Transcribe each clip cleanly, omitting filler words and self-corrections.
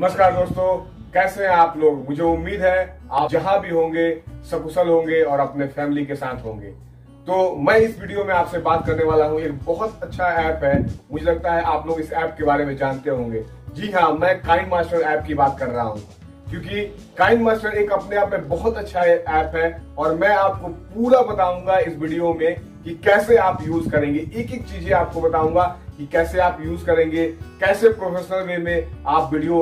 नमस्कार दोस्तों, कैसे हैं आप लोग। मुझे उम्मीद है आप जहां भी होंगे सकुशल होंगे और अपने फैमिली के साथ होंगे। तो मैं इस वीडियो में आपसे बात करने वाला हूं। एक बहुत अच्छा ऐप है, मुझे लगता है आप लोग इस ऐप के बारे में जानते होंगे। जी हाँ, मैं काइंड मास्टर ऐप की बात कर रहा हूं, क्योंकि काइंड मास्टर एक अपने आप में बहुत अच्छा ऐप है और मैं आपको पूरा बताऊंगा इस वीडियो में कि कैसे आप यूज करेंगे। एक एक चीजें आपको बताऊंगा कि कैसे आप यूज करेंगे, कैसे प्रोफेशनल वे में आप वीडियो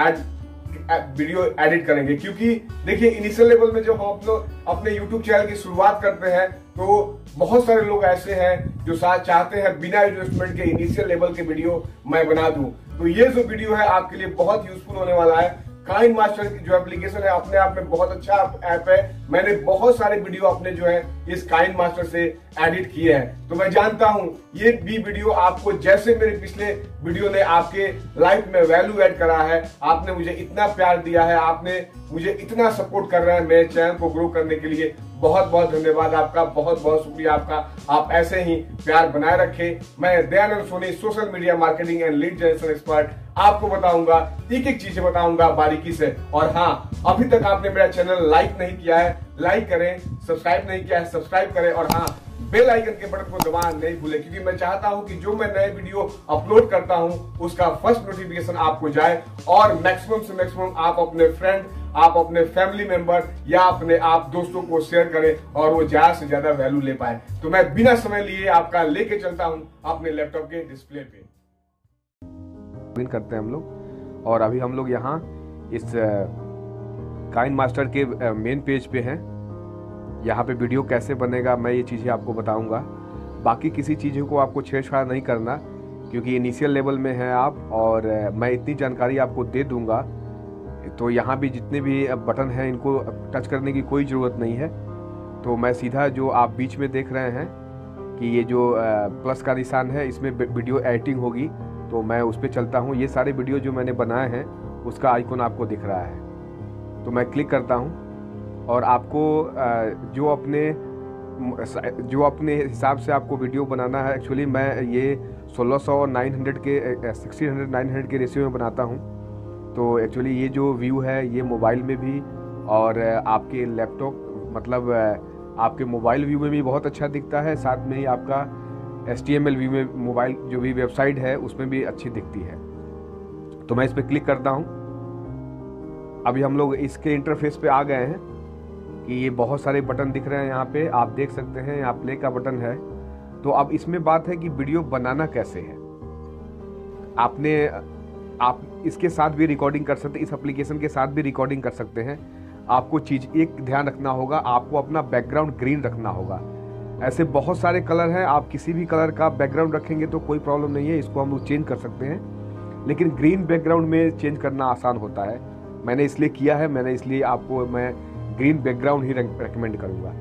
एडिट करेंगे। क्योंकि देखिए, इनिशियल लेवल में जब हम लोग अपने YouTube चैनल की शुरुआत करते हैं तो बहुत सारे लोग ऐसे हैं जो चाहते हैं बिना इन्वेस्टमेंट के इनिशियल लेवल के वीडियो मैं बना दूं। तो ये जो वीडियो है आपके लिए बहुत यूजफुल होने वाला है। काइंड मास्टर की जो एप्लीकेशन है अपने आप में बहुत अच्छा ऐप है। मैंने बहुत सारे वीडियो अपने जो है इस काइंड मास्टर से एडिट किए हैं, तो मैं जानता हूं ये भी वीडियो आपको, जैसे मेरे पिछले वीडियो ने आपके लाइफ में वैल्यू ऐड करा है, आपने मुझे इतना प्यार दिया है, आपने मुझे इतना सपोर्ट कर रहा है मेरे चैनल को ग्रो करने के लिए। बहुत बहुत धन्यवाद आपका, बहुत बहुत शुक्रिया आपका। आप ऐसे ही प्यार बनाए रखें। मैं Dayanand Soni, social media marketing and lead generation expert, आपको बताऊंगा, एक एक चीजें बताऊंगा बारीकी से। और हाँ, अभी तक आपने मेरा चैनल लाइक नहीं किया है, लाइक करें। सब्सक्राइब नहीं किया है, सब्सक्राइब करें। और हाँ, बेल आइकन के बटन को दबाना नहीं भूलें, क्योंकि मैं चाहता हूं कि जो मैं नए वीडियो अपलोड करता हूं उसका फर्स्ट नोटिफिकेशन आपको जाए और मैक्सिमम से मैक्सिमम आप अपने फ्रेंड, आप अपने फैमिली मेंबर या अपने आप दोस्तों को शेयर करें और वो ज्यादा से ज्यादा वैल्यू ले पाए। तो मैं बिना समय लिए आपका लेके चलता हूं अपने लैपटॉप के डिस्प्ले पे। करते हैं हम लोग, और अभी हम लोग यहाँ इस काइंड मास्टर के मेन पेज पे हैं। यहाँ पे वीडियो कैसे बनेगा मैं ये चीज़ें आपको बताऊंगा। बाकी किसी चीज़ों को आपको छेड़छाड़ नहीं करना, क्योंकि इनिशियल लेवल में हैं आप, और मैं इतनी जानकारी आपको दे दूंगा। तो यहाँ भी जितने भी बटन हैं इनको टच करने की कोई ज़रूरत नहीं है। तो मैं सीधा जो आप बीच में देख रहे हैं कि ये जो प्लस का निशान है, इसमें वीडियो एडिटिंग होगी, तो मैं उस पर चलता हूँ। ये सारे वीडियो जो मैंने बनाए हैं उसका आइकन आपको दिख रहा है, तो मैं क्लिक करता हूँ। और आपको जो अपने हिसाब से आपको वीडियो बनाना है, एक्चुअली मैं ये 1600 और 900 के 1600 900 के रेशियो में बनाता हूँ। तो एक्चुअली ये जो व्यू है ये मोबाइल में भी और आपके लैपटॉप, मतलब आपके मोबाइल व्यू में भी बहुत अच्छा दिखता है। साथ में ही आपका HTML व्यू में मोबाइल जो भी वेबसाइट है उसमें भी अच्छी दिखती है। तो मैं इस पर क्लिक करता हूँ। अभी हम लोग इसके इंटरफेस पे आ गए हैं कि ये बहुत सारे बटन दिख रहे हैं। यहाँ पे आप देख सकते हैं, यहाँ प्ले का बटन है। तो अब इसमें बात है कि वीडियो बनाना कैसे है। आप इसके साथ भी रिकॉर्डिंग कर सकते हैं, इस एप्लीकेशन के साथ भी रिकॉर्डिंग कर सकते हैं। आपको चीज़ एक ध्यान रखना होगा, आपको अपना बैकग्राउंड ग्रीन रखना होगा। ऐसे बहुत सारे कलर हैं, आप किसी भी कलर का बैकग्राउंड रखेंगे तो कोई प्रॉब्लम नहीं है, इसको हम लोग चेंज कर सकते हैं। लेकिन ग्रीन बैकग्राउंड में चेंज करना आसान होता है। मैंने इसलिए किया है, इसलिए आपको मैं ग्रीन बैकग्राउंड ही रेकमेंड करूँगा।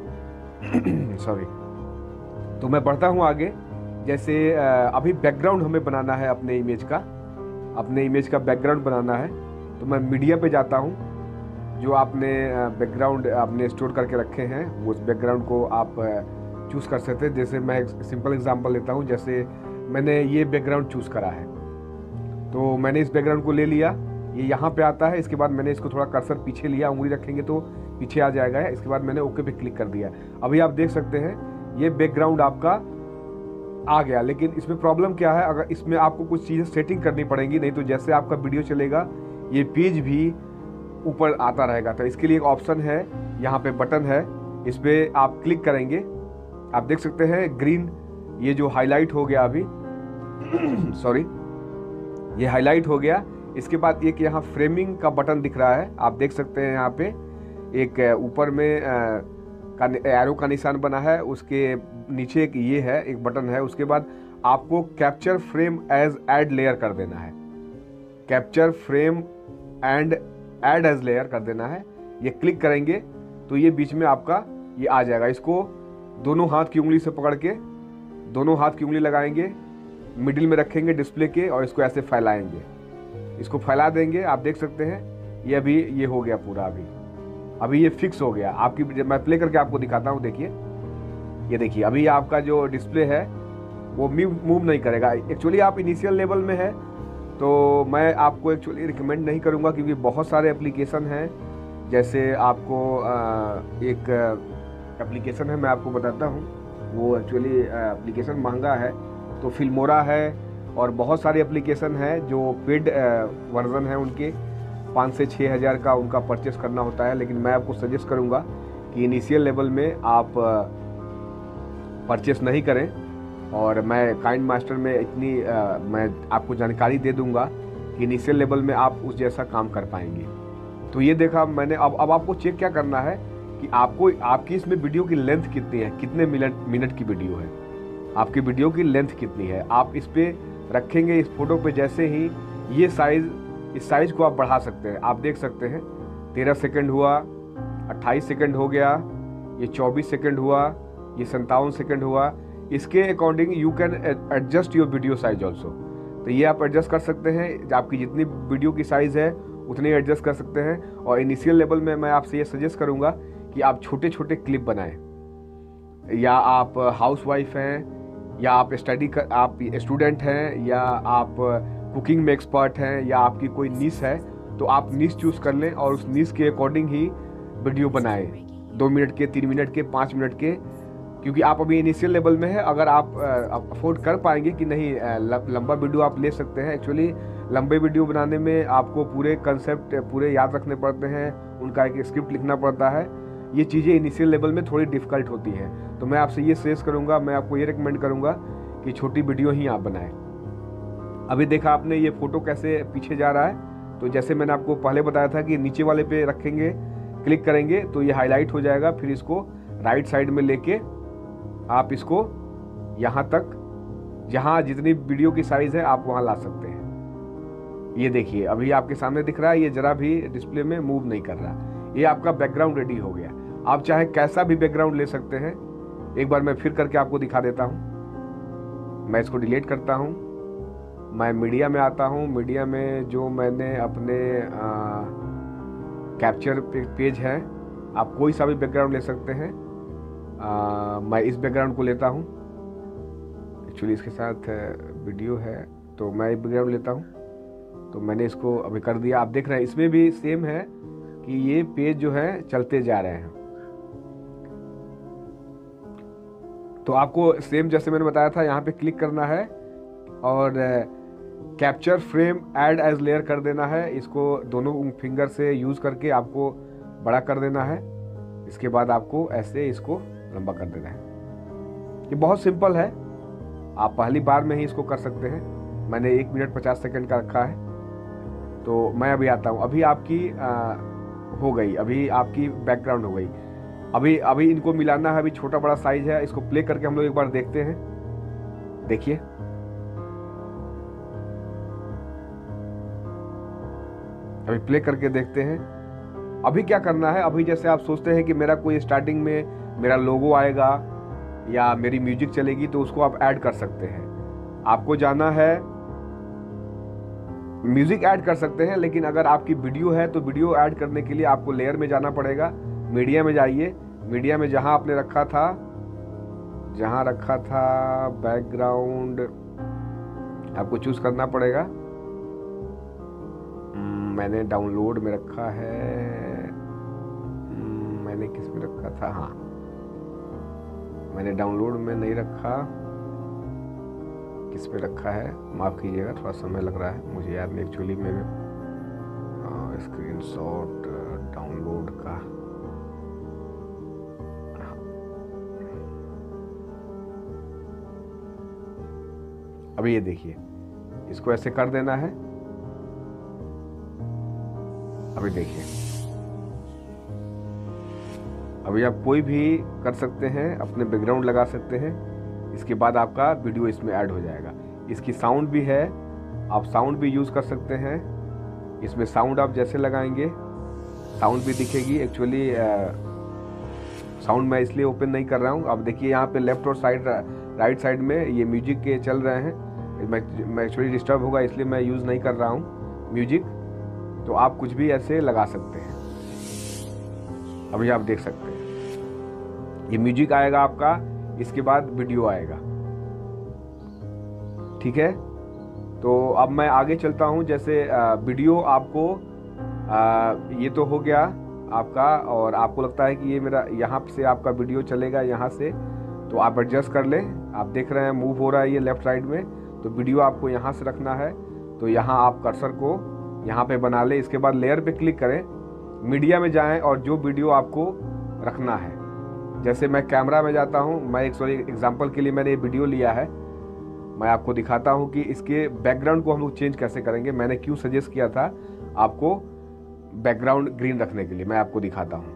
सॉरी। तो मैं बढ़ता हूँ आगे। जैसे अभी बैकग्राउंड हमें बनाना है अपने इमेज का बैकग्राउंड बनाना है। तो मैं मीडिया पे जाता हूँ। जो आपने बैकग्राउंड आपने स्टोर करके रखे हैं उस बैकग्राउंड को आप चूज़ कर सकते हैं। जैसे मैं एक सिंपल एग्जांपल लेता हूँ, जैसे मैंने ये बैकग्राउंड चूज़ करा है, तो मैंने इस बैकग्राउंड को ले लिया। ये यहाँ पे आता है। इसके बाद मैंने इसको थोड़ा कर्सर पीछे लिया, उंगली रखेंगे तो पीछे आ जाएगा। इसके बाद मैंने ओके पे क्लिक कर दिया। अभी आप देख सकते हैं ये बैकग्राउंड आपका आ गया। लेकिन इसमें प्रॉब्लम क्या है, अगर इसमें आपको कुछ चीज़ें सेटिंग करनी पड़ेंगी, नहीं तो जैसे आपका वीडियो चलेगा ये पेज भी ऊपर आता रहेगा। तो इसके लिए एक ऑप्शन है, यहाँ पे बटन है, इस पर आप क्लिक करेंगे। आप देख सकते हैं ग्रीन, ये जो हाईलाइट हो गया अभी सॉरी, ये हाईलाइट हो गया। इसके बाद एक यहाँ फ्रेमिंग का बटन दिख रहा है, आप देख सकते हैं। यहाँ पे एक ऊपर में एरो का निशान बना है, उसके नीचे एक ये है, एक बटन है। उसके बाद आपको capture frame as add layer कर देना है। Capture frame and add as layer कर देना है। ये क्लिक करेंगे तो ये बीच में आपका ये आ जाएगा। इसको दोनों हाथ की उंगली से पकड़ के, दोनों हाथ की उंगली लगाएंगे, मिडिल में रखेंगे डिस्प्ले के, और इसको ऐसे फैलाएंगे। इसको फैला देंगे। आप देख सकते हैं ये अभी ये हो गया पूरा। अभी ये फिक्स हो गया। आपकी मैं प्ले करके आपको दिखाता हूँ। देखिए, ये देखिए, अभी आपका जो डिस्प्ले है वो मूव नहीं करेगा। एक्चुअली आप इनिशियल लेवल में है तो मैं आपको एक्चुअली रिकमेंड नहीं करूँगा, क्योंकि बहुत सारे एप्लीकेशन हैं। जैसे आपको एक एप्लीकेशन है, मैं आपको बताता हूँ, वो एक्चुअली एप्लीकेशन महंगा है, तो फिल्मोरा है और बहुत सारे एप्लीकेशन है जो पेड वर्जन है, उनके 5 से 6 हज़ार का उनका परचेस करना होता है। लेकिन मैं आपको सजेस्ट करूँगा कि इनिशियल लेवल में आप परचेस नहीं करें, और मैं काइंड मास्टर में इतनी मैं आपको जानकारी दे दूंगा कि इनिशियल लेवल में आप उस जैसा काम कर पाएंगे। तो ये देखा मैंने। अब आपको चेक क्या करना है कि आपको आपकी इसमें वीडियो की लेंथ कितनी है, कितने मिनट की वीडियो है, आपकी वीडियो की लेंथ कितनी है। आप इस पर रखेंगे, इस फोटो पे जैसे ही ये इस साइज़ को आप बढ़ा सकते हैं। आप देख सकते हैं 13 सेकंड हुआ, 28 सेकंड हो गया, ये 24 सेकंड हुआ, ये 57 सेकंड हुआ। इसके according you can adjust your video size also. तो ये आप एडजस्ट कर सकते हैं, आपकी जितनी वीडियो की साइज़ है उतनी एडजस्ट कर सकते हैं। और इनिशियल लेवल में मैं आपसे ये सजेस्ट करूँगा कि आप छोटे छोटे क्लिप बनाएं, या आप हाउसवाइफ हैं, या आप आप स्टूडेंट हैं, या आप कुकिंग में एक्सपर्ट हैं, या आपकी कोई नीश है, तो आप नीश चूज़ कर लें और उस नीश के अकॉर्डिंग ही वीडियो बनाएं, 2 मिनट के, 3 मिनट के, 5 मिनट के। क्योंकि आप अभी इनिशियल लेवल में है, अगर आप अफोर्ड कर पाएंगे कि नहीं लंबा वीडियो आप ले सकते हैं। एक्चुअली लंबे वीडियो बनाने में आपको पूरे कंसेप्ट पूरे याद रखने पड़ते हैं, उनका एक स्क्रिप्ट लिखना पड़ता है। ये चीज़ें इनिशियल लेवल में थोड़ी डिफ़िकल्ट होती हैं। तो मैं आपसे ये सजेस्ट करूँगा, मैं आपको ये रिकमेंड करूँगा कि छोटी वीडियो ही आप बनाएं। अभी देखा आपने ये फ़ोटो कैसे पीछे जा रहा है। तो जैसे मैंने आपको पहले बताया था कि नीचे वाले पे रखेंगे, क्लिक करेंगे तो ये हाईलाइट हो जाएगा। फिर इसको राइट साइड में लेके आप इसको यहाँ तक, जहाँ जितनी वीडियो की साइज़ है आप वहाँ ला सकते हैं। ये देखिए अभी आपके सामने दिख रहा है, ये ज़रा भी डिस्प्ले में मूव नहीं कर रहा। ये आपका बैकग्राउंड रेडी हो गया। आप चाहे कैसा भी बैकग्राउंड ले सकते हैं। एक बार मैं फिर करके आपको दिखा देता हूँ। मैं इसको डिलीट करता हूँ, मैं मीडिया में आता हूँ। मीडिया में जो मैंने अपने कैप्चर पेज है, आप कोई सा भी बैकग्राउंड ले सकते हैं। मैं इस बैकग्राउंड को लेता हूँ, एक्चुअली इसके साथ वीडियो है, तो मैं बैकग्राउंड लेता हूँ। तो मैंने इसको अभी कर दिया। आप देख रहे हैं इसमें भी सेम है कि ये पेज जो है चलते जा रहे हैं। तो आपको सेम जैसे मैंने बताया था, यहाँ पे क्लिक करना है और capture frame add as layer कर देना है। इसको दोनों फिंगर से यूज़ करके आपको बड़ा कर देना है। इसके बाद आपको ऐसे इसको लंबा कर देना है। ये बहुत सिंपल है, आप पहली बार में ही इसको कर सकते हैं। मैंने 1 मिनट 50 सेकंड का रखा है। तो मैं अभी आता हूँ। अभी आपकी हो गई, अभी आपकी बैकग्राउंड हो गई। अभी इनको मिलाना है। अभी छोटा बड़ा साइज है, इसको प्ले करके हम लोग एक बार देखते हैं। देखिए अभी प्ले करके देखते हैं। अभी क्या करना है, अभी जैसे आप सोचते हैं कि मेरा कोई स्टार्टिंग में मेरा लोगो आएगा या मेरी म्यूजिक चलेगी, तो उसको आप ऐड कर सकते हैं। आपको जाना है, म्यूजिक ऐड कर सकते हैं, लेकिन अगर आपकी वीडियो है तो वीडियो ऐड करने के लिए आपको लेयर में जाना पड़ेगा। मीडिया में जाइए, मीडिया में जहां आपने रखा था बैकग्राउंड आपको चूज करना पड़ेगा। मैंने डाउनलोड में रखा है, मैंने किस में रखा था, हाँ मैंने डाउनलोड में नहीं रखा, किस पे रखा है माफ़ कीजिएगा, थोड़ा समय लग रहा है, मुझे याद नहीं एक्चुअली में स्क्रीनशॉट डाउनलोड का। अभी ये देखिए, इसको ऐसे कर देना है। अभी देखिए, अभी आप कोई भी कर सकते हैं, अपने बैकग्राउंड लगा सकते हैं। इसके बाद आपका वीडियो इसमें ऐड हो जाएगा। इसकी साउंड भी है, आप साउंड भी यूज़ कर सकते हैं। इसमें साउंड आप जैसे लगाएंगे साउंड भी दिखेगी। एक्चुअली साउंड मैं इसलिए ओपन नहीं कर रहा हूँ। अब देखिए यहाँ पे लेफ्ट और राइट साइड में ये म्यूजिक के चल रहे हैं। मैं एक्चुअली डिस्टर्ब होगा इसलिए मैं यूज़ नहीं कर रहा हूँ म्यूजिक। तो आप कुछ भी ऐसे लगा सकते हैं। अभी आप देख सकते हैं ये म्यूजिक आएगा आपका, इसके बाद वीडियो आएगा। ठीक है, तो अब मैं आगे चलता हूँ। जैसे वीडियो आपको ये तो हो गया आपका, और आपको लगता है कि ये मेरा यहाँ से आपका वीडियो चलेगा यहाँ से, तो आप एडजस्ट कर लें। आप देख रहे हैं मूव हो रहा है ये लेफ्ट साइड में, तो वीडियो आपको यहाँ से रखना है। तो यहाँ आप कर्सर को यहाँ पे बना लें। इसके बाद लेयर पे क्लिक करें, मीडिया में जाएं और जो वीडियो आपको रखना है, जैसे मैं कैमरा में जाता हूँ, मैं एक एग्जांपल के लिए मैंने ये वीडियो लिया है, मैं आपको दिखाता हूँ कि इसके बैकग्राउंड को हम लोग चेंज कैसे करेंगे। मैंने क्यों सजेस्ट किया था आपको बैकग्राउंड ग्रीन रखने के लिए, मैं आपको दिखाता हूँ।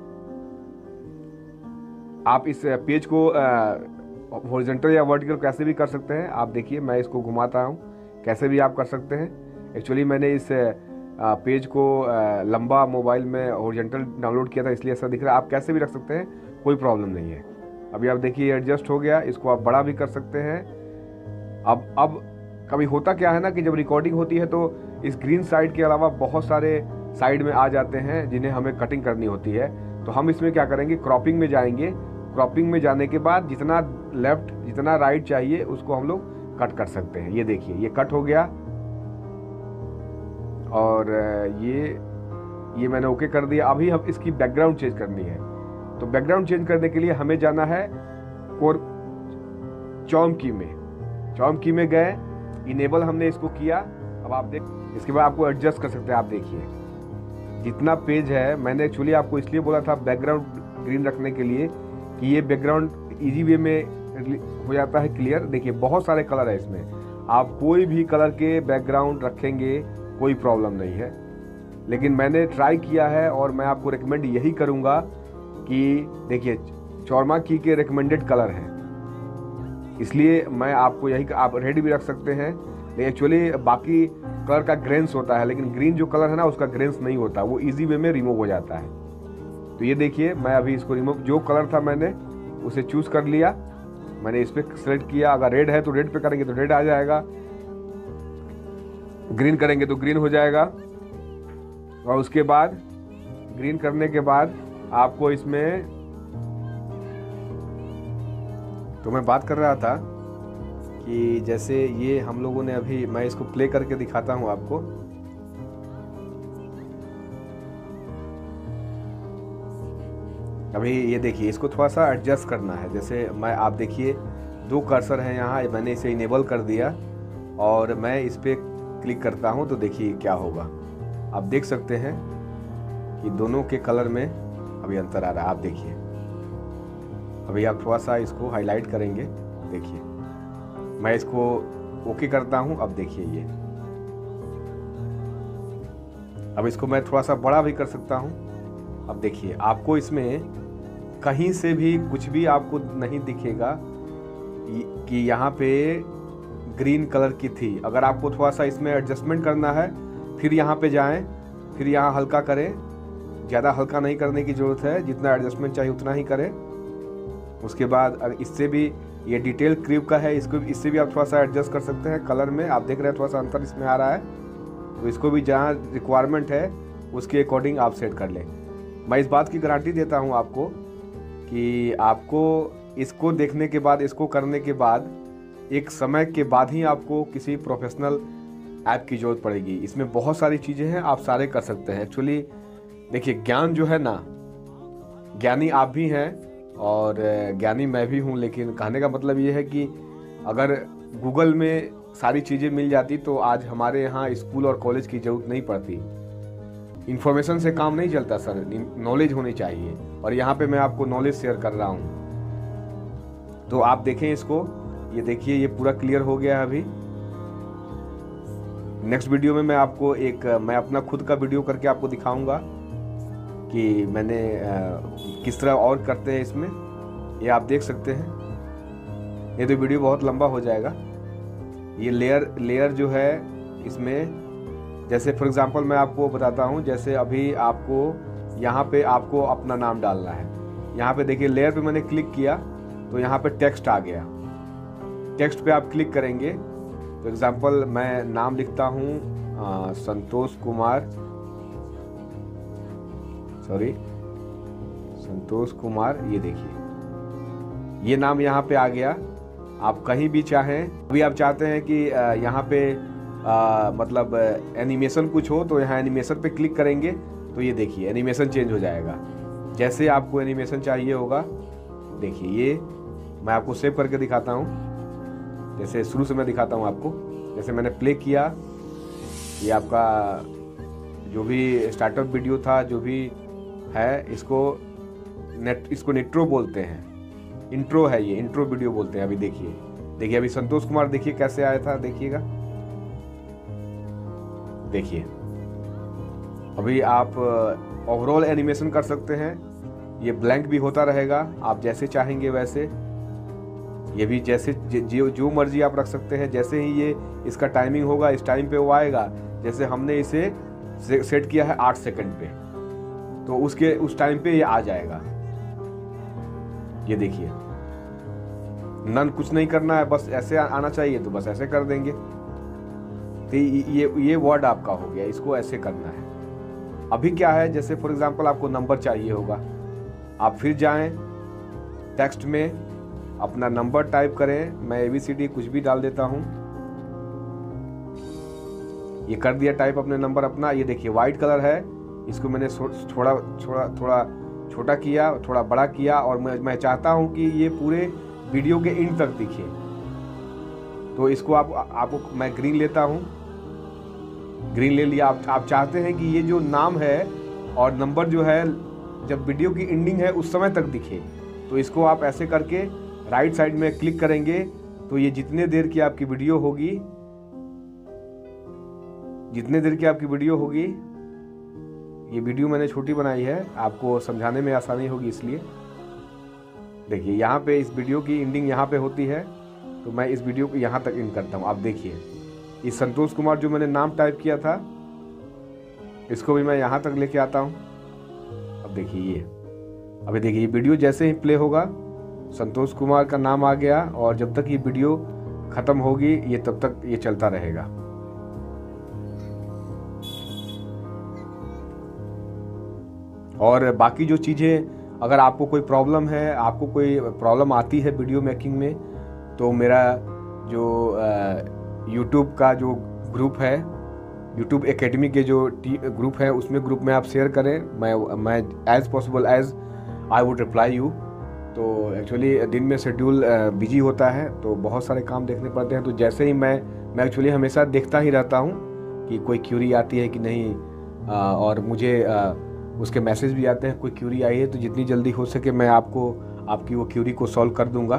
आप इस पेज को हॉरिजॉन्टल या वर्टिकल कैसे भी कर सकते हैं। आप देखिए मैं इसको घुमाता हूँ, कैसे भी आप कर सकते हैं। एक्चुअली मैंने इस पेज को लंबा मोबाइल में हॉरिजॉन्टल डाउनलोड किया था, इसलिए ऐसा दिख रहा है। आप कैसे भी रख सकते हैं, कोई प्रॉब्लम नहीं है। अभी आप देखिए एडजस्ट हो गया, इसको आप बड़ा भी कर सकते हैं। अब कभी होता क्या है ना कि जब रिकॉर्डिंग होती है तो इस ग्रीन साइड के अलावा बहुत सारे साइड में आ जाते हैं जिन्हें हमें कटिंग करनी होती है। तो हम इसमें क्या करेंगे, क्रॉपिंग में जाएंगे। क्रॉपिंग में जाने के बाद जितना लेफ्ट जितना राइट चाहिए उसको हम लोग कट कर सकते हैं। ये देखिए ये कट हो गया, और ये मैंने ओके कर दिया। अभी हम इसकी बैकग्राउंड चेंज करनी है, तो बैकग्राउंड चेंज करने के लिए हमें जाना है चॉम की में गए, इनेबल हमने इसको किया। अब आप देख, इसके बाद आपको एडजस्ट कर सकते हैं। आप देखिए जितना पेज है, मैंने एक्चुअली आपको इसलिए बोला था बैकग्राउंड ग्रीन रखने के लिए कि ये बैकग्राउंड इजी वे में हो जाता है क्लियर। देखिए बहुत सारे कलर है इसमें, आप कोई भी कलर के बैकग्राउंड रखेंगे कोई प्रॉब्लम नहीं है। लेकिन मैंने ट्राई किया है और मैं आपको रिकमेंड यही करूँगा कि देखिए चौरमा की के रिकमेंडेड कलर हैं, इसलिए मैं आपको यही, आप रेड भी रख सकते हैं। लेकिन एक्चुअली बाकी कलर का ग्रेन्स होता है, लेकिन ग्रीन जो कलर है ना उसका ग्रेन्स नहीं होता, वो इजी वे में रिमूव हो जाता है। तो ये देखिए मैं अभी इसको रिमूव, जो कलर था मैंने उसे चूज कर लिया, मैंने इस पर सेलेक्ट किया। अगर रेड है तो रेड पे करेंगे तो रेड आ जाएगा, ग्रीन करेंगे तो ग्रीन हो जाएगा। और उसके बाद ग्रीन करने के बाद आपको इसमें, तो मैं बात कर रहा था कि जैसे ये हम लोगों ने अभी, मैं इसको प्ले करके दिखाता हूं आपको। अभी ये देखिए इसको थोड़ा सा एडजस्ट करना है। जैसे मैं, आप देखिए दो कर्सर हैं यहाँ, मैंने इसे इनेबल कर दिया और मैं इस पर क्लिक करता हूँ तो देखिए क्या होगा। आप देख सकते हैं कि दोनों के कलर में अभी अंतर आ रहा है। आप देखिए अभी आप थोड़ा सा इसको हाईलाइट करेंगे, देखिए मैं इसको ओके करता हूं। अब देखिए ये, अब इसको मैं थोड़ा सा बड़ा भी कर सकता हूं। अब देखिए आपको इसमें कहीं से भी कुछ भी आपको नहीं दिखेगा कि यहाँ पे ग्रीन कलर की थी। अगर आपको थोड़ा सा इसमें एडजस्टमेंट करना है, फिर यहाँ पे जाएं, फिर यहाँ हल्का करें। ज़्यादा हल्का नहीं करने की ज़रूरत है, जितना एडजस्टमेंट चाहिए उतना ही करें। उसके बाद इससे भी, ये डिटेल क्रीप का है, इसको इससे भी आप थोड़ा सा एडजस्ट कर सकते हैं कलर में। आप देख रहे हैं थोड़ा सा अंतर इसमें आ रहा है, तो इसको भी जहाँ रिक्वायरमेंट है उसके अकॉर्डिंग आप सेट कर लें। मैं इस बात की गारंटी देता हूँ आपको कि आपको इसको देखने के बाद, इसको करने के बाद एक समय के बाद ही आपको किसी प्रोफेशनल ऐप की ज़रूरत पड़ेगी। इसमें बहुत सारी चीज़ें हैं, आप सारे कर सकते हैं। एक्चुअली देखिए ज्ञान जो है ना, ज्ञानी आप भी हैं और ज्ञानी मैं भी हूँ, लेकिन कहने का मतलब ये है कि अगर गूगल में सारी चीज़ें मिल जाती तो आज हमारे यहाँ स्कूल और कॉलेज की ज़रूरत नहीं पड़ती। इन्फॉर्मेशन से काम नहीं चलता सर, नॉलेज होनी चाहिए, और यहाँ पे मैं आपको नॉलेज शेयर कर रहा हूँ। तो आप देखें इसको, ये देखिए ये पूरा क्लियर हो गया है। अभी नेक्स्ट वीडियो में मैं आपको मैं अपना खुद का वीडियो करके आपको दिखाऊंगा कि मैंने किस तरह और करते हैं इसमें। ये आप देख सकते हैं, ये तो वीडियो बहुत लंबा हो जाएगा। ये लेयर जो है इसमें, जैसे फॉर एग्जांपल मैं आपको बताता हूँ, जैसे अभी आपको यहाँ पे आपको अपना नाम डालना है। यहाँ पे देखिए लेयर पे मैंने क्लिक किया तो यहाँ पे टेक्स्ट आ गया। टेक्स्ट पे आप क्लिक करेंगे तो एग्जांपल मैं नाम लिखता हूँ संतोष कुमार। ये देखिए ये नाम यहाँ पे आ गया। आप कहीं भी चाहें, अभी आप चाहते हैं कि यहाँ पे मतलब एनिमेशन कुछ हो तो यहाँ एनिमेशन पे क्लिक करेंगे तो ये देखिए एनिमेशन चेंज हो जाएगा। जैसे आपको एनिमेशन चाहिए होगा, देखिए ये मैं आपको सेव करके दिखाता हूँ। जैसे शुरू से मैं दिखाता हूँ आपको। जैसे मैंने प्ले किया, ये आपका जो भी स्टार्टअप वीडियो था जो भी है, इसको नेट्रो बोलते हैं, इंट्रो है, ये इंट्रो वीडियो बोलते हैं। अभी देखिए अभी संतोष कुमार देखिए कैसे आया था, देखिएगा, देखिए अभी आप ओवरऑल एनिमेशन कर सकते हैं। ये ब्लैंक भी होता रहेगा, आप जैसे चाहेंगे वैसे। ये भी जैसे जो मर्जी आप रख सकते हैं। जैसे ही ये इसका टाइमिंग होगा, इस टाइम पे वो आएगा। जैसे हमने इसे सेट किया है 8 सेकंड पे, तो उस टाइम पे ये आ जाएगा। ये देखिए, नन कुछ नहीं करना है, बस ऐसे आना चाहिए तो बस ऐसे कर देंगे। तो ये वर्ड आपका हो गया, इसको ऐसे करना है। अभी क्या है, जैसे फॉर एग्जांपल आपको नंबर चाहिए होगा, आप फिर जाएं टेक्स्ट में, अपना नंबर टाइप करें। मैं ABCD कुछ भी डाल देता हूं। ये कर दिया टाइप अपने नंबर अपना। ये देखिए वाइट कलर है, इसको मैंने थोड़ा छोटा किया, थोड़ा बड़ा किया, और मैं चाहता हूं कि ये पूरे वीडियो के एंड तक दिखे। तो इसको आपको मैं ग्रीन लेता हूं। ग्रीन ले लिया। आप चाहते हैं कि ये जो नाम है और नंबर जो है जब वीडियो की एंडिंग है उस समय तक दिखे, तो इसको आप ऐसे करके राइट साइड में क्लिक करेंगे तो ये जितने देर की आपकी वीडियो होगी, ये वीडियो मैंने छोटी बनाई है, आपको समझाने में आसानी होगी इसलिए। देखिए यहाँ पे इस वीडियो की एंडिंग यहाँ पे होती है, तो मैं इस वीडियो को यहाँ तक एंड करता हूँ। आप देखिए इस संतोष कुमार जो मैंने नाम टाइप किया था, इसको भी मैं यहाँ तक लेके आता हूँ। अब देखिए अभी देखिए ये वीडियो जैसे ही प्ले होगा, संतोष कुमार का नाम आ गया, और जब तक ये वीडियो खत्म होगी ये तब तक ये चलता रहेगा। और बाकी जो चीज़ें, अगर आपको कोई प्रॉब्लम है, आपको कोई प्रॉब्लम आती है वीडियो मेकिंग में, तो मेरा जो YouTube का जो ग्रुप है, YouTube एकेडमी के जो ग्रुप है, उसमें ग्रुप में आप शेयर करें। मैं as possible as I would reply you. तो एक्चुअली दिन में शेड्यूल बिजी होता है, तो बहुत सारे काम देखने पड़ते हैं। तो जैसे ही मैं एक्चुअली हमेशा देखता ही रहता हूँ कि कोई क्यूरी आती है कि नहीं, और मुझे उसके मैसेज भी आते हैं कोई क्यूरी आई है, तो जितनी जल्दी हो सके मैं आपकी वो क्यूरी को सॉल्व कर दूंगा।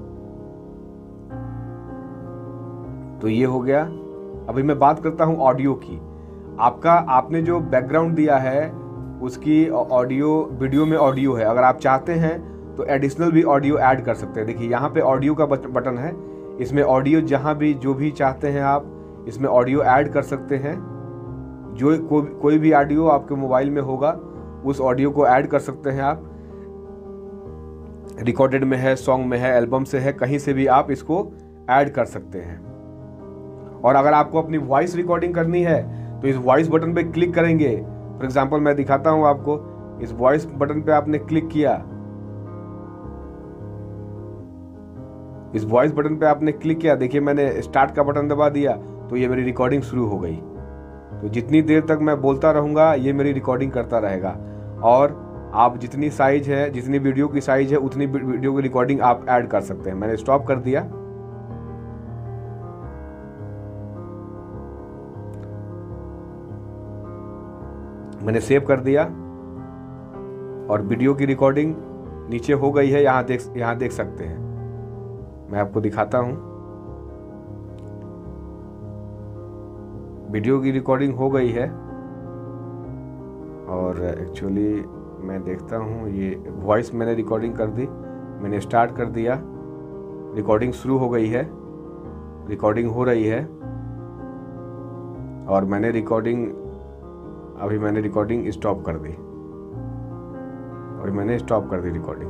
तो ये हो गया। अभी मैं बात करता हूँ ऑडियो की। आपने जो बैकग्राउंड दिया है उसकी ऑडियो, वीडियो में ऑडियो है, अगर आप चाहते हैं तो एडिशनल भी ऑडियो ऐड कर सकते हैं। देखिए यहाँ पे ऑडियो का बटन है, इसमें ऑडियो जहाँ भी जो भी चाहते हैं आप इसमें ऑडियो ऐड कर सकते हैं। जो कोई भी ऑडियो आपके मोबाइल में होगा उस ऑडियो को ऐड कर सकते हैं आप। रिकॉर्डेड में है, सॉन्ग में है, एल्बम से है, कहीं से भी आप इसको ऐड कर सकते हैं। और अगर आपको अपनी वॉइस रिकॉर्डिंग करनी है तो इस वॉइस बटन पे क्लिक करेंगे। फॉर एग्जांपल मैं दिखाता हूं आपको, इस वॉइस बटन पे आपने क्लिक किया, इस वॉइस बटन पे आपने क्लिक किया, देखिए मैंने स्टार्ट का बटन दबा दिया तो ये मेरी रिकॉर्डिंग शुरू हो गई। तो जितनी देर तक मैं बोलता रहूंगा ये मेरी रिकॉर्डिंग करता रहेगा। और आप जितनी साइज है, जितनी वीडियो की साइज है, उतनी वीडियो की रिकॉर्डिंग आप ऐड कर सकते हैं। मैंने स्टॉप कर दिया। मैंने सेव कर दिया और वीडियो की रिकॉर्डिंग नीचे हो गई है, यहाँ देख सकते हैं। मैं आपको दिखाता हूं, वीडियो की रिकॉर्डिंग हो गई है। और एक्चुअली मैं देखता हूं, ये वॉइस मैंने रिकॉर्डिंग कर दी, मैंने स्टार्ट कर दिया, रिकॉर्डिंग शुरू हो गई है, रिकॉर्डिंग हो रही है। और मैंने रिकॉर्डिंग स्टॉप कर दी, और मैंने स्टॉप कर दी रिकॉर्डिंग।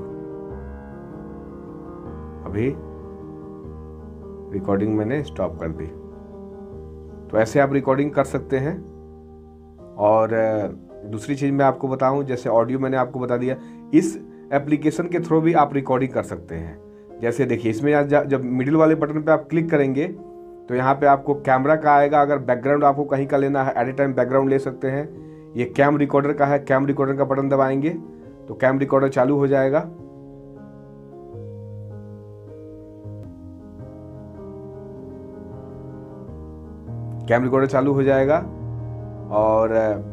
अभी रिकॉर्डिंग मैंने स्टॉप कर दी। तो ऐसे आप रिकॉर्डिंग कर सकते हैं। और दूसरी चीज़ मैं आपको बताऊं, जैसे ऑडियो मैंने आपको बता दिया, इस एप्लीकेशन के थ्रू भी आप रिकॉर्डिंग कर सकते हैं। जैसे देखिए इसमें जब मिडिल वाले बटन पे आप क्लिक करेंगे तो यहाँ पे आपको कैमरा का आएगा। अगर बैकग्राउंड आपको कहीं का लेना है, एट ए टाइम बैकग्राउंड ले सकते हैं। ये कैम रिकॉर्डर का है, कैम रिकॉर्डर का बटन दबाएंगे तो कैम रिकॉर्डर चालू हो जाएगा। कैम रिकॉर्डर चालू हो जाएगा। और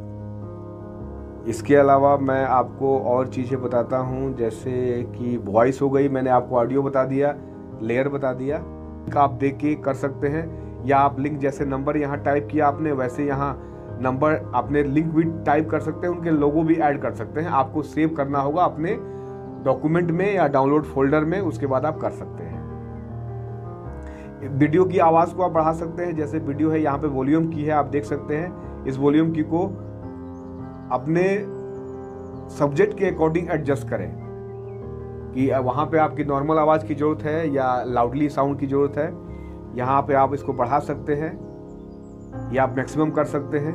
इसके अलावा मैं आपको और चीज़ें बताता हूँ, जैसे कि वॉइस हो गई, मैंने आपको ऑडियो बता दिया, लेयर बता दिया। आप देख के कर सकते हैं, या आप लिंक जैसे नंबर यहाँ टाइप किया आपने, वैसे यहाँ नंबर आपने लिंक भी टाइप कर सकते हैं, उनके लोगो भी ऐड कर सकते हैं। आपको सेव करना होगा अपने डॉक्यूमेंट में या डाउनलोड फोल्डर में, उसके बाद आप कर सकते हैं। वीडियो की आवाज़ को आप बढ़ा सकते हैं। जैसे वीडियो है, यहाँ पे वॉल्यूम की है, आप देख सकते हैं। इस वॉल्यूम की को अपने सब्जेक्ट के अकॉर्डिंग एडजस्ट करें कि वहाँ पे आपकी नॉर्मल आवाज़ की ज़रूरत है या लाउडली साउंड की ज़रूरत है। यहाँ पे आप इसको बढ़ा सकते हैं या आप मैक्सिमम कर सकते हैं।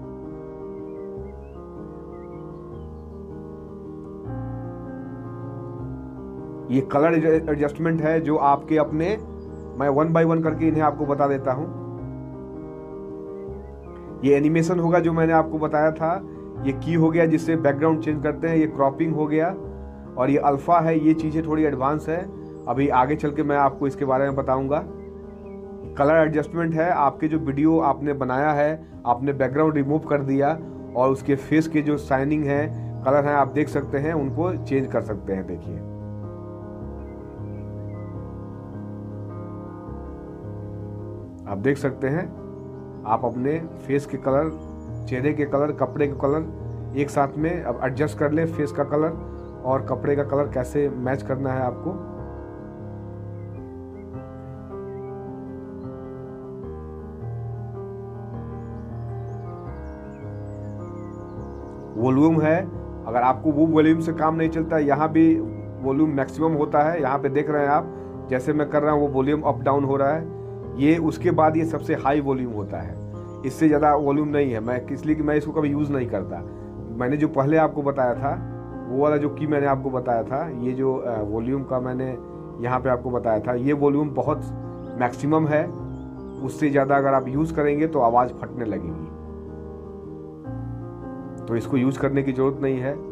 ये कलर एडजस्टमेंट है जो आपके अपने, मैं 1 बाय 1 करके इन्हें आपको बता देता हूं। ये एनिमेशन होगा जो मैंने आपको बताया था। ये की हो गया जिससे बैकग्राउंड चेंज करते हैं। ये क्रॉपिंग हो गया और ये अल्फा है। ये चीज़ें थोड़ी एडवांस है, अभी आगे चल के मैं आपको इसके बारे में बताऊंगा। कलर एडजस्टमेंट है, आपके जो वीडियो आपने बनाया है, आपने बैकग्राउंड रिमूव कर दिया और उसके फेस के जो शाइनिंग है, कलर है, आप देख सकते हैं, उनको चेंज कर सकते हैं। देखिए आप देख सकते हैं, आप अपने फेस के कलर, चेहरे के कलर, कपड़े के कलर एक साथ में अब एडजस्ट कर ले। फेस का कलर और कपड़े का कलर कैसे मैच करना है आपको। वॉल्यूम है, अगर आपको वो वॉल्यूम से काम नहीं चलता, यहाँ भी वॉल्यूम मैक्सिमम होता है। यहाँ पे देख रहे हैं आप, जैसे मैं कर रहा हूँ वो वॉल्यूम अप डाउन हो रहा है। ये उसके बाद ये सबसे हाई वॉल्यूम होता है, इससे ज़्यादा वॉल्यूम नहीं है। मैं इसलिए कि मैं इसको कभी यूज़ नहीं करता। मैंने जो पहले आपको बताया था, वो वाला जो की मैंने आपको बताया था, ये जो वॉल्यूम का मैंने यहाँ पे आपको बताया था, ये वॉल्यूम बहुत मैक्सिमम है। उससे ज़्यादा अगर आप यूज़ करेंगे तो आवाज़ फटने लगेगी, तो इसको यूज़ करने की ज़रूरत नहीं है।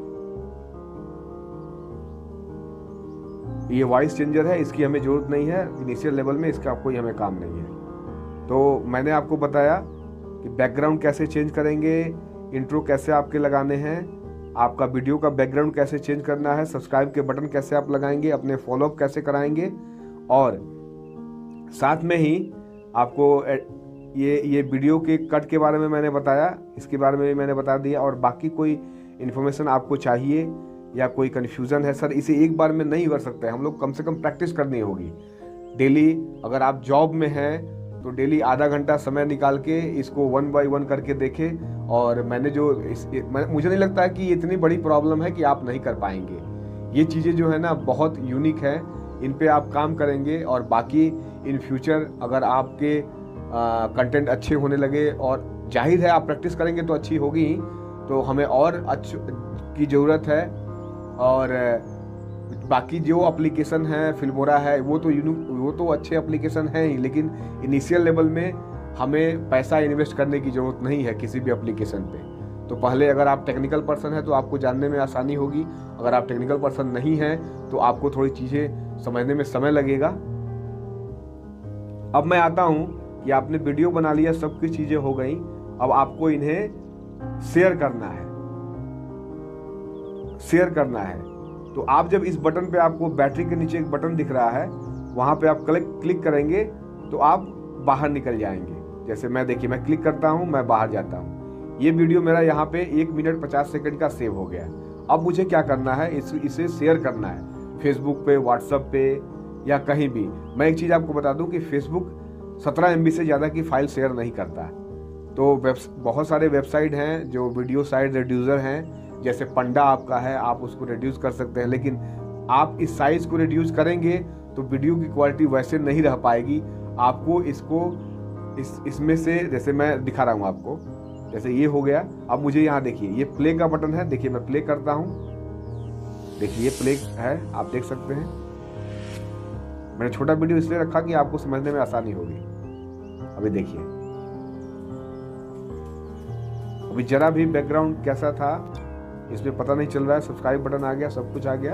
ये वॉइस चेंजर है, इसकी हमें ज़रूरत नहीं है इनिशियल लेवल में, इसका कोई हमें काम नहीं है। तो मैंने आपको बताया कि बैकग्राउंड कैसे चेंज करेंगे, इंट्रो कैसे आपके लगाने हैं, आपका वीडियो का बैकग्राउंड कैसे चेंज करना है, सब्सक्राइब के बटन कैसे आप लगाएंगे, अपने फॉलोअप कैसे कराएंगे, और साथ में ही आपको ये वीडियो के कट के बारे में मैंने बताया, इसके बारे में भी मैंने बता दिया। और बाकी कोई इन्फॉर्मेशन आपको चाहिए या कोई कन्फ्यूज़न है, सर इसे एक बार में नहीं कर सकते, हम लोग कम से कम प्रैक्टिस करनी होगी डेली। अगर आप जॉब में हैं तो डेली आधा घंटा समय निकाल के इसको 1 बाय 1 करके देखें। और मैंने जो मुझे नहीं लगता है कि ये इतनी बड़ी प्रॉब्लम है कि आप नहीं कर पाएंगे। ये चीज़ें जो है ना बहुत यूनिक है, इन पे आप काम करेंगे और बाकी इन फ्यूचर अगर आपके कंटेंट अच्छे होने लगे, और जाहिर है आप प्रैक्टिस करेंगे तो अच्छी होगी ही, तो हमें और अच्छी की ज़रूरत है। और बाकी जो एप्लीकेशन है, फिल्मोरा है, वो तो अच्छे एप्लीकेशन हैं ही, लेकिन इनिशियल लेवल में हमें पैसा इन्वेस्ट करने की ज़रूरत नहीं है किसी भी एप्लीकेशन पे। तो पहले अगर आप टेक्निकल पर्सन है तो आपको जानने में आसानी होगी, अगर आप टेक्निकल पर्सन नहीं हैं तो आपको थोड़ी चीज़ें समझने में समय लगेगा। अब मैं आता हूँ कि आपने वीडियो बना लिया, सब कुछ चीज़ें हो गई, अब आपको इन्हें शेयर करना है। शेयर करना है तो आप जब इस बटन पे, आपको बैटरी के नीचे एक बटन दिख रहा है, वहाँ पे आप क्लिक करेंगे तो आप बाहर निकल जाएंगे। जैसे मैं, देखिए मैं क्लिक करता हूँ, मैं बाहर जाता हूँ। ये वीडियो मेरा यहाँ पे 1 मिनट 50 सेकंड का सेव हो गया। अब मुझे क्या करना है, इसे शेयर करना है फेसबुक पे, व्हाट्सएप पे या कहीं भी। मैं एक चीज़ आपको बता दूँ कि फेसबुक 17 MB से ज़्यादा की फाइल शेयर नहीं करता। तो बहुत सारे वेबसाइट हैं जो वीडियो साइज रिड्यूसर हैं, जैसे पंडा आपका है, आप उसको रिड्यूस कर सकते हैं, लेकिन आप इस साइज़ को रिड्यूस करेंगे तो वीडियो की क्वालिटी वैसे नहीं रह पाएगी। आपको इसको इसमें से, जैसे मैं दिखा रहा हूँ आपको, जैसे ये हो गया। अब मुझे यहाँ देखिए ये प्ले का बटन है, देखिए मैं प्ले करता हूँ, देखिए ये प्ले है, आप देख सकते हैं। मैंने छोटा वीडियो इसलिए रखा कि आपको समझने में आसानी होगी। अभी देखिए, अभी जरा भी बैकग्राउंड कैसा था इसमें पता नहीं चल रहा है। सब्सक्राइब बटन आ गया, सब कुछ आ गया।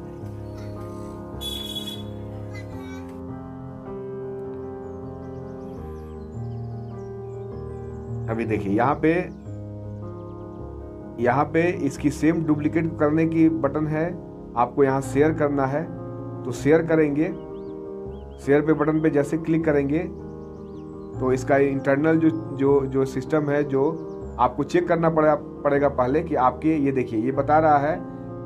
अभी देखिए यहाँ पे इसकी सेम डुप्लीकेट करने की बटन है। आपको यहाँ शेयर करना है तो शेयर करेंगे। शेयर पे बटन पे जैसे क्लिक करेंगे तो इसका इंटरनल जो सिस्टम है, जो आपको चेक करना पड़ेगा पहले कि आपके, ये देखिए ये बता रहा है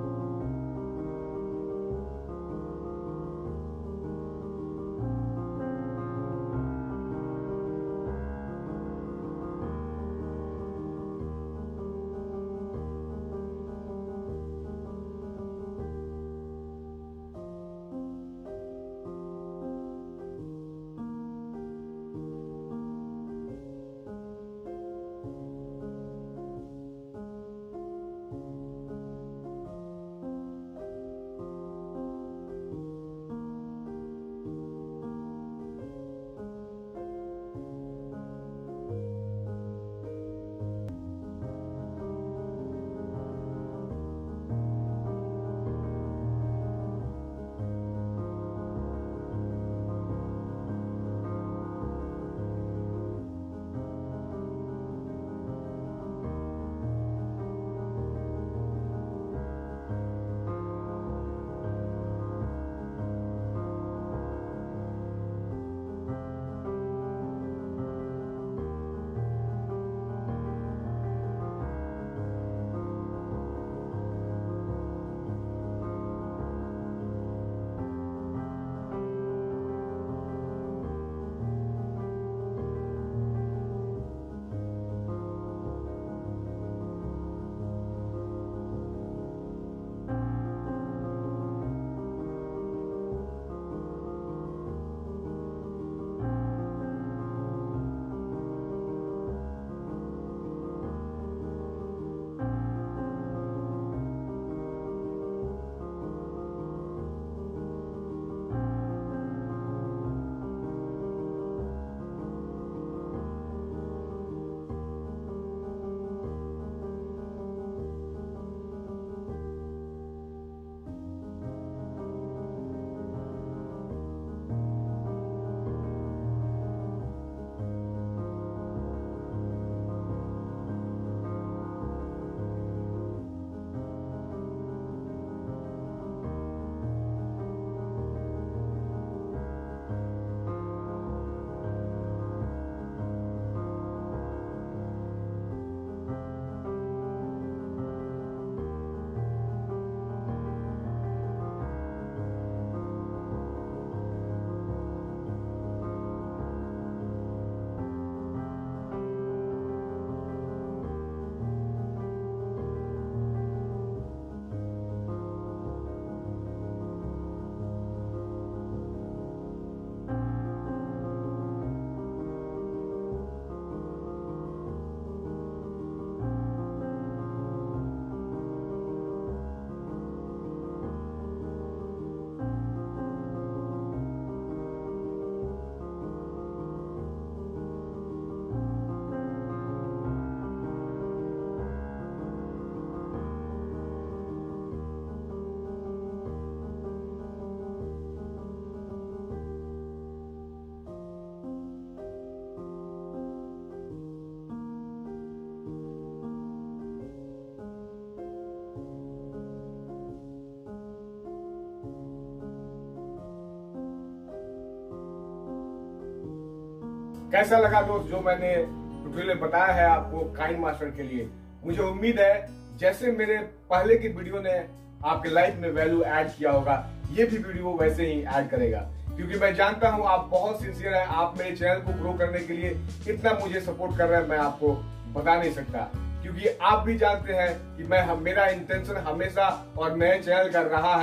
कैसा लगा दोस्त जो मैंने ट्यूटोरियल बताया है आपको काइनमास्टर के लिए। मुझे उम्मीद है जैसे मेरे पहले की वीडियो ने आपके लाइफ में वैल्यू ऐड किया होगा, ये भी वीडियो वैसे ही ऐड करेगा, क्योंकि मैं जानता हूं आप बहुत सिंसियर हैं। आप मेरे चैनल को ग्रो करने के लिए कितना मुझे सपोर्ट कर रहे हैं मैं आपको बता नहीं सकता, क्योंकि आप भी जानते हैं कि मेरा इंटेंशन हमेशा और नए चैनल का रहा है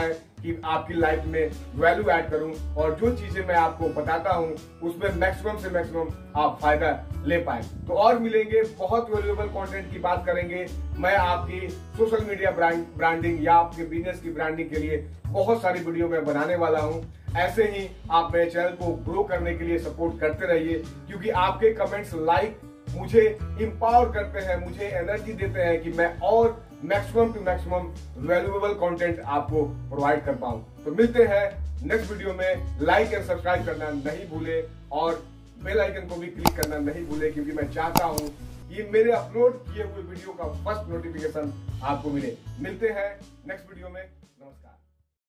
कि आपकी लाइफ में वैल्यू ऐड करूं और जो चीजें मैं आपको बताता हूं उसमें मैक्सिमम से मैक्सिमम आप फायदा ले पाए। तो और मिलेंगे, बहुत वैल्यूएबल कंटेंट की बात करेंगे। मैं आपकी सोशल मीडिया ब्रांडिंग या आपके बिजनेस की ब्रांडिंग के लिए बहुत सारी वीडियो मैं बनाने वाला हूं। ऐसे ही आप मेरे चैनल को ग्रो करने के लिए सपोर्ट करते रहिए, क्योंकि आपके कमेंट्स, लाइक मुझे इंपावर करते हैं, मुझे एनर्जी देते हैं कि मैं और maximum to maximum valuable content आपको प्रोवाइड कर पाऊं। तो मिलते हैं नेक्स्ट वीडियो में। लाइक एंड सब्सक्राइब करना नहीं भूले और बेल आइकन को भी क्लिक करना नहीं भूले, क्योंकि मैं चाहता हूं कि मेरे अपलोड किए हुए वीडियो का फर्स्ट नोटिफिकेशन आपको मिले। मिलते हैं नेक्स्ट वीडियो में।